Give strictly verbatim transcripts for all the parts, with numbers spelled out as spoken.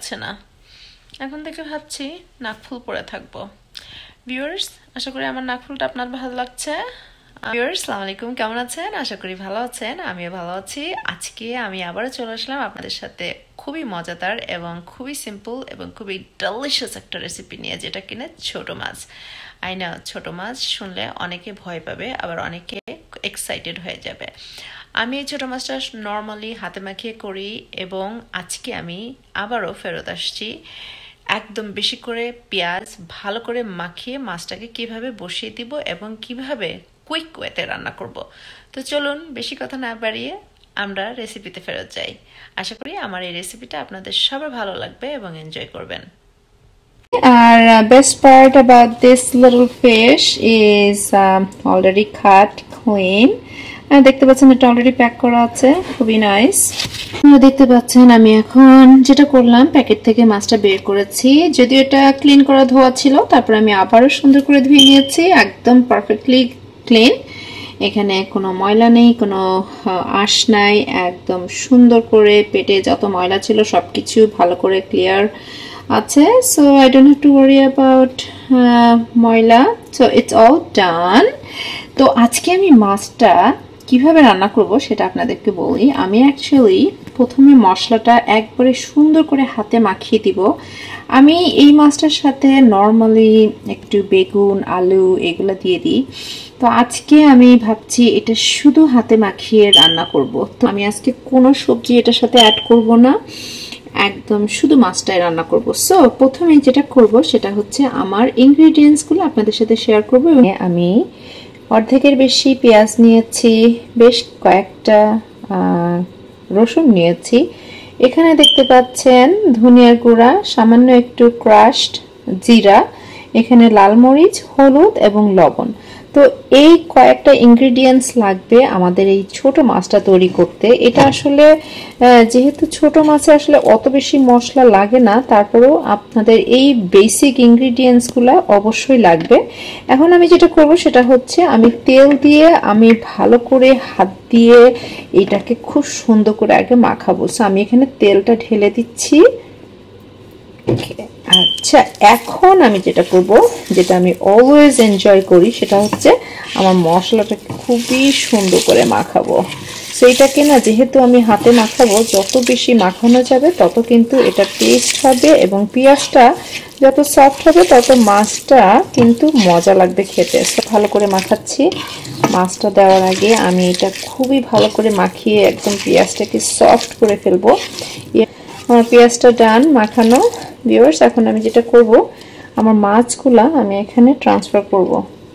লাগছে না। এখন থেকে ভাবছি নাকফুল পরে থাকবো। ভিউয়ার্স, আশা করি আমার নাকফুলটা আপনার ভালো লাগছে। ভিউয়ার্স, আসসালামু আলাইকুম, কেমন আছেন? আশা করি ভালো আছেন, আমিও ভালো আছি। আজকে আমি আবারও চলে আসলাম আপনাদের সাথে খুবই মজাদার এবং খুবই সিম্পল এবং খুবই ডেলিশিয়াস একটা রেসিপি নিয়ে, যেটা কিনা ছোট মাছ। আই না, ছোট মাছ শুনলে অনেকে ভয় পাবে, আবার অনেকে এক্সাইটেড হয়ে যাবে। আমি এই ছোটো মাছটা নর্মালি হাতে মাখিয়ে করি, এবং আজকে আমি আবারও ফেরত আসছি একদম বেশি করে পেঁয়াজ ভালো করে মাখিয়ে মাছটাকে কিভাবে বসিয়ে দিব এবং কিভাবে কুইক ওয়েতে রান্না করব। তো চলুন বেশি কথা না বাড়িয়ে আমরা রেসিপিতে ফেরত যাই। আশা করি আমার এই রেসিপিটা আপনাদের সবার ভালো লাগবে এবং এনজয় করবেন। Our uh, best part about this little fish is um, already cut clean. আর দেখতে পাচ্ছেন এটা অলরেডি প্যাক করা আছে, খুবই নাইস। দেখতে পাচ্ছেন আমি এখন যেটা করলাম, প্যাকেট থেকে মাছটা বের করেছি। যদিও এটা ক্লিন করা ধোয়া ছিল, তারপর আমি আবারও সুন্দর করে ধুয়ে নিয়েছি, একদম পারফেক্টলি ক্লিন। এখানে কোনো ময়লা নেই, কোনো আঁশ নাই, একদম সুন্দর করে পেটে যত ময়লা ছিল সবকিছু ভালো করে ক্লিয়ার আছে। So I don't have to worry about ময়লা। So it's all done. তো আজকে আমি মাছটা কিভাবে রান্না করব সেটা আপনাদেরকে বলি। আমি অ্যাকচুয়ালি প্রথমে মশলাটা একবারে সুন্দর করে হাতে মাখিয়ে দিব। আমি এই মাছটার সাথে নর্মালি একটু বেগুন, আলু এগুলো দিয়ে দিই। তো আজকে আমি ভাবছি এটা শুধু হাতে মাখিয়ে রান্না করব। তো আমি আজকে কোনো সবজি এটার সাথে অ্যাড করব না, একদম শুধু মাছটাই রান্না করব। সো প্রথমে যেটা করব সেটা হচ্ছে আমার ইনগ্রেডিয়েন্টসগুলো আপনাদের সাথে শেয়ার করব। আমি অর্ধেকের বেশি পেঁয়াজ নিয়েছি, বেশ কয়েকটা রসুন নিয়েছি। এখানে দেখতে পাচ্ছেন ধনিয়ার গুঁড়া, সামান্য একটু ক্রাশড জিরা, এখানে লাল মরিচ, হলুদ এবং লবণ। তো এই কয়েকটা ইনগ্রেডিয়েন্টস লাগবে আমাদের এই ছোট মাছটা তৈরি করতে। এটা আসলে যেহেতু ছোট মাছে আসলে অত বেশি মশলা লাগে না, তারপরেও আপনাদের এই বেসিক ইনগ্রেডিয়েন্টসগুলো অবশ্যই লাগবে। এখন আমি যেটা করব সেটা হচ্ছে আমি তেল দিয়ে আমি ভালো করে হাত দিয়ে এটাকে খুব সুন্দর করে আগে মাখাবো। সো আমি এখানে তেলটা ঢেলে দিচ্ছি। আচ্ছা, এখন আমি যেটা করব, যেটা আমি অলওয়েজ এনজয় করি, সেটা হচ্ছে আমার মশলাটাকে খুবই সুন্দর করে মাখাবো। সেইটাকে না, যেহেতু আমি হাতে মাখাবো, যত বেশি মাখানো যাবে তত কিন্তু এটা টেস্ট হবে, এবং পেঁয়াজটা যত সফট হবে তত মাছটা কিন্তু মজা লাগবে খেতে। ভালো করে মাখাচ্ছি। মাছটা দেওয়ার আগে আমি এটা খুবই ভালো করে মাখিয়ে একদম পেঁয়াজটাকে সফট করে ফেলবো। আমার পেঁয়াজটা ডান মাখানো। ভিউয়ার্স, এখন আমি যেটা করব, আমার মাছগুলা আমি এখানে ট্রান্সফার করব।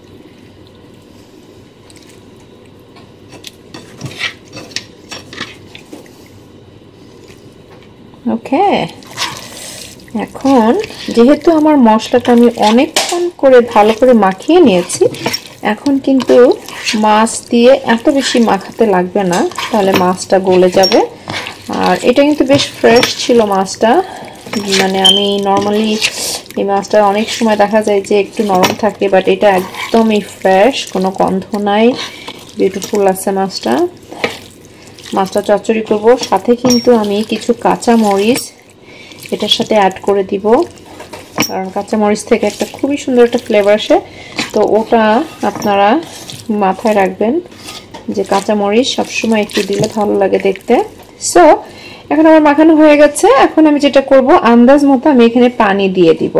ওকে, এখন যেহেতু আমার মশলাটা আমি অনেকক্ষণ করে ভালো করে মাখিয়ে নিয়েছি, এখন কিন্তু মাছ দিয়ে এত বেশি মাখাতে লাগবে না, তাহলে মাছটা গলে যাবে। আর এটা কিন্তু বেশ ফ্রেশ ছিল মাছটা, মানে আমি নর্মালি এই মাছটা অনেক সময় দেখা যায় যে একটু নরম থাকে, বাট এটা একদমই ফ্রেশ, কোনো গন্ধ নাই, বিউটিফুল আছে মাছটা। মাছটা চচ্চড়ি করব, সাথে কিন্তু আমি কিছু কাঁচা মরিচ এটার সাথে অ্যাড করে দিব, কারণ কাঁচা মরিচ থেকে একটা খুবই সুন্দর একটা ফ্লেভার আসে। তো ওটা আপনারা মাথায় রাখবেন যে কাঁচা মরিচ সবসময় একটু দিলে ভালো লাগে দেখতে। সো এখন আমার মাখানো হয়ে গেছে। এখন আমি যেটা করব, আন্দাজ মতো আমি এখানে পানি দিয়ে দিব।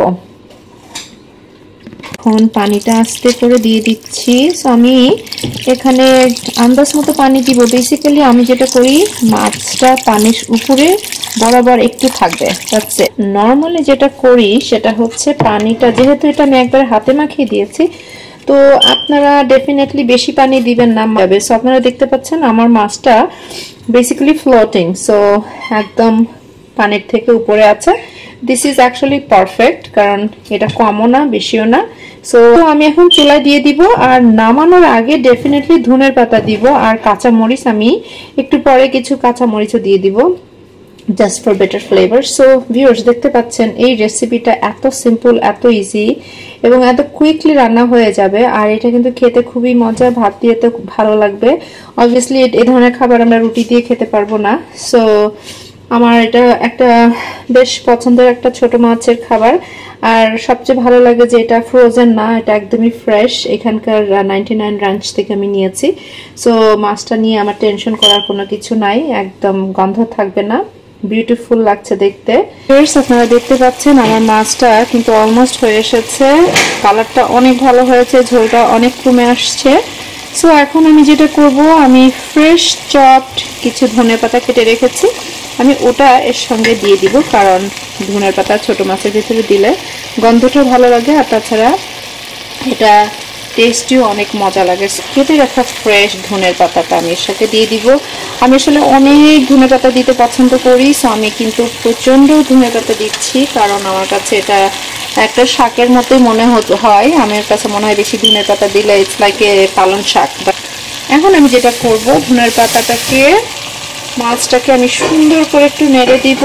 এখন পানিটা আস্তে করে দিয়ে দিচ্ছি। সো আমি এখানে আন্দাজ মতো পানি দিব। বেসিক্যালি আমি যেটা করি, মাছটা পানির উপরে বরাবর একটু থাকবে। নর্মালি যেটা করি সেটা হচ্ছে পানিটা, যেহেতু এটা আমি একবার হাতে মাখিয়ে দিয়েছি, তো আপনারা ডেফিনেটলি বেশি পানি দিবেন না। সো আপনারা দেখতে পাচ্ছেন আমার মাছটা বেসিক্যালি ফ্লোটিং, সো একদম পানির থেকে উপরে আছে। দিস ইজ অ্যাকচুয়ালি পারফেক্ট, কারণ এটা কমও না বেশিও না। সো আমি এখন চুলায় দিয়ে দিব, আর নামানোর আগে ডেফিনেটলি ধনের পাতা দিব, আর কাঁচা মরিচ আমি একটু পরে কিছু কাঁচা মরিচও দিয়ে দিব, just for better flavour. So viewers, দেখতে পাচ্ছেন এই রেসিপিটা এত সিম্পল, এত ইজি এবং এত কুইকলি রান্না হয়ে যাবে। আর এটা কিন্তু খেতে খুবই মজা, ভাত দিয়ে তো খুব ভালো লাগবে। অবভিয়াসলি এই ধরনের খাবার আমরা রুটি দিয়ে খেতে পারবো না। সো আমার এটা একটা বেশ পছন্দের একটা ছোট মাছের খাবার। আর সবচেয়ে ভালো লাগে যে এটা ফ্রোজেন না, এটা একদমই ফ্রেশ, এখানকার নাইনটি নাইন রাঞ্চ থেকে আমি নিয়েছি। সো মাছটা নিয়ে আমার টেনশন করার কোনো কিছু নাই, একদম গন্ধ থাকবে না, বিউটিফুল লাগছে দেখতে। আপনারা দেখতে পাচ্ছেন আমার মাছটা কিন্তু অলমোস্ট হয়ে এসেছে, কালারটা অনেক ভালো হয়েছে, ঝোলটা অনেক কমে আসছে। সো এখন আমি যেটা করব, আমি ফ্রেশ চপড কিছু ধনেপাতা কেটে রেখেছি, আমি ওটা এর সঙ্গে দিয়ে দিব, কারণ ধনেপাতা ছোট মাছের ভিতরে দিলে গন্ধটা ভালো লাগে, আর তাছাড়া এটা টেস্টিও অনেক মজা লাগে। কেটে রাখা ফ্রেশ ধনের পাতাটা আমি এর সাথে দিয়ে দিব। আমি আসলে অনেক ধনে পাতা দিতে পছন্দ করি, সো আমি কিন্তু প্রচণ্ড ধনে পাতা দিচ্ছি, কারণ আমার কাছে এটা একটা শাকের মতোই মনে হয়। আমার কাছে মনে হয় বেশি ধনের পাতা দিলে ইটস লাইক এ পালং শাক। এখন আমি যেটা করব, ধনের পাতাটাকে মাছটাকে আমি সুন্দর করে একটু নেড়ে দিব।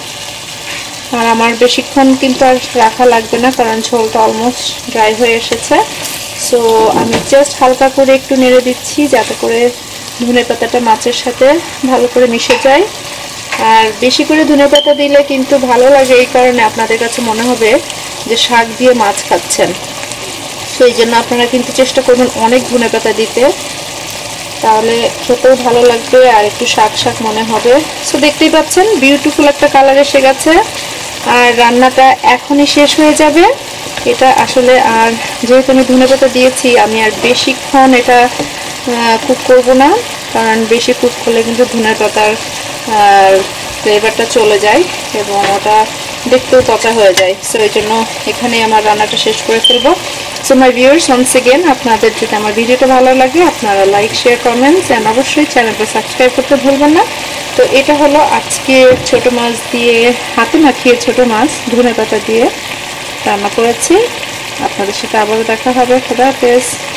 আর আমার বেশিক্ষণ কিন্তু আর রাখা লাগবে না, কারণ ঝোলটা অলমোস্ট ড্রাই হয়ে এসেছে। সো আমি জাস্ট হালকা করে একটু নেড়ে দিচ্ছি, যাতে করে ধনেপাতাটা মাছের সাথে ভালো করে মিশে যায়। আর বেশি করে ধনেপাতা দিলে কিন্তু ভালো লাগে, এই কারণে আপনাদের কাছে মনে হবে যে শাক দিয়ে মাছ খাচ্ছেন। সো এই জন্য আপনারা কিন্তু চেষ্টা করবেন অনেক ধনেপাতা দিতে, তাহলে খেতেও ভালো লাগবে আর একটু শাক শাক মনে হবে। সো দেখতেই পাচ্ছেন বিউটিফুল একটা কালার এসে গেছে, আর রান্নাটা এখনই শেষ হয়ে যাবে। এটা আসলে আর যেহেতু আমি ধনেপাতা দিয়েছি, আমি আর বেশিক্ষণ এটা কুক করব না, কারণ বেশি কুক করলে কিন্তু ধনেপাতার ফ্লেভারটা চলে যায় এবং ওটা দেখতেও পচা হয়ে যায়। সো এই জন্য এখানে আমার রান্নাটা শেষ করে ফেলবো। So my viewers, once again আপনাদের যদি আমার ভিডিওটা ভালো লাগে, আপনারা লাইক, শেয়ার, কমেন্টস অ্যান্ড অবশ্যই চ্যানেলটা সাবস্ক্রাইব করতে ভুলবেন না। তো এটা হলো আজকে ছোট মাছ দিয়ে, হাতে মাখিয়ে ছোট মাছ ধনেপাতা দিয়ে রান্না করেছি। আপনাদের সাথে আবারও দেখা হবে। খোদা হাফেজ।